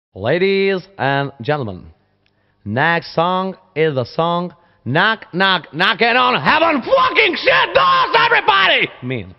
Ladies and gentlemen, next song is the song Knock Knock Knocking on Heaven Fucking Shit Doors, everybody! Mean.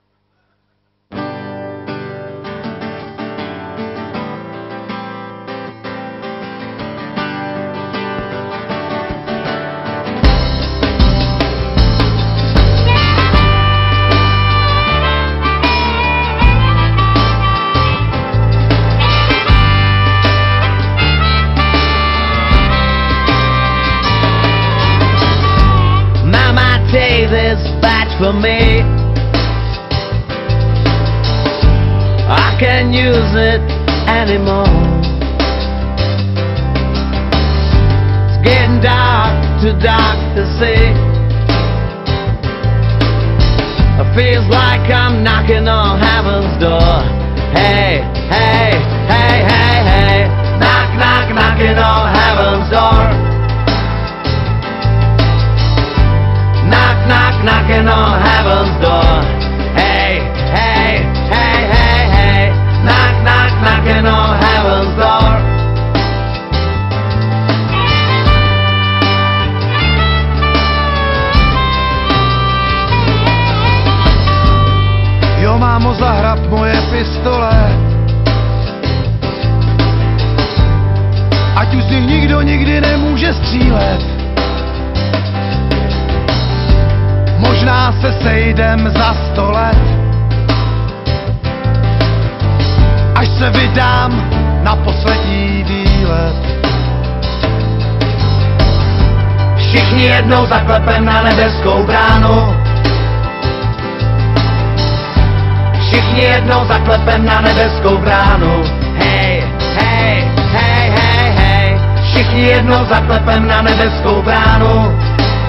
Take this batch for me. I can't use it anymore. It's getting dark, too dark to see. It feels like I'm knocking on heaven's door. Hey, hey, hey, hey, hey. Knock, knock, knocking on heaven's door. Knock, knocking on heaven's door. Hey, hey, hey, hey, hey. Knock, knock, knocking on heaven's door. Jo, mámo, zahrab moje pistole, ať už z nich nikdo nikdy nemůže střílet. Možná se sejdem za 100 let, až se vydám na poslední výlet. Všichni jednou zaklepem na nebeskou bránu. Všichni jednou zaklepem na nebeskou bránu. Hej, hej, hej, hej, hej. Všichni jednou zaklepem na nebeskou bránu.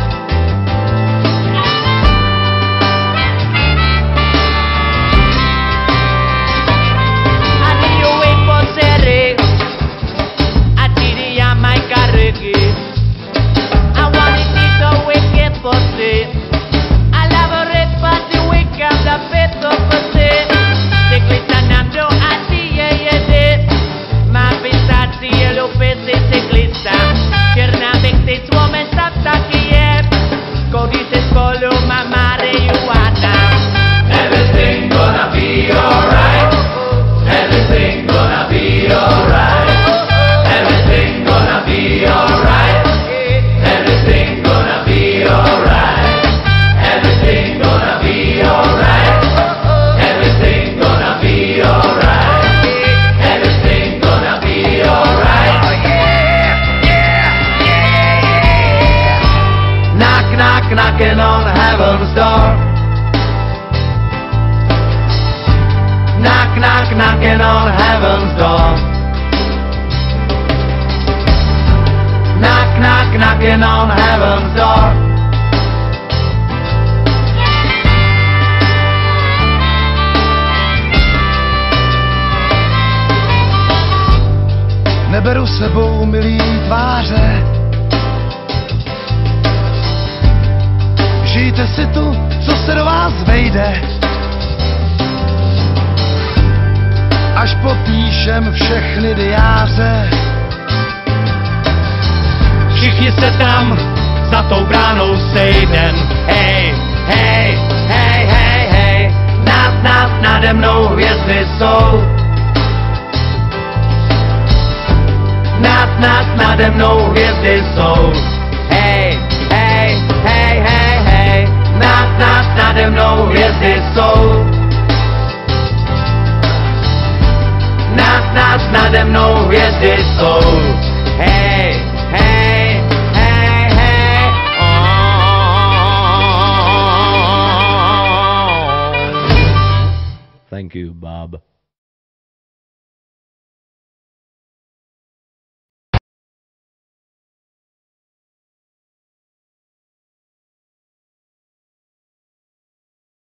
Knocking on heaven's door. Knock, knock, knocking on heaven's door. Knock, knock, knocking on heaven's door. Neberu sebou milý tváře. Žijte si tu, co se do vás vejde. Až popíšem všechny diáře. Všichni se tam za tou bránou sejdem. Hej, hej, hej, hej, hej. Nade mnou hvězdy jsou. Nade mnou hvězdy jsou. Hej, hej, hej, hej, hej. Nade mnou hvězdy jsou. Nade mnou hvězdy jsou. Hej, hej, hej, hej. Thank you, Bob.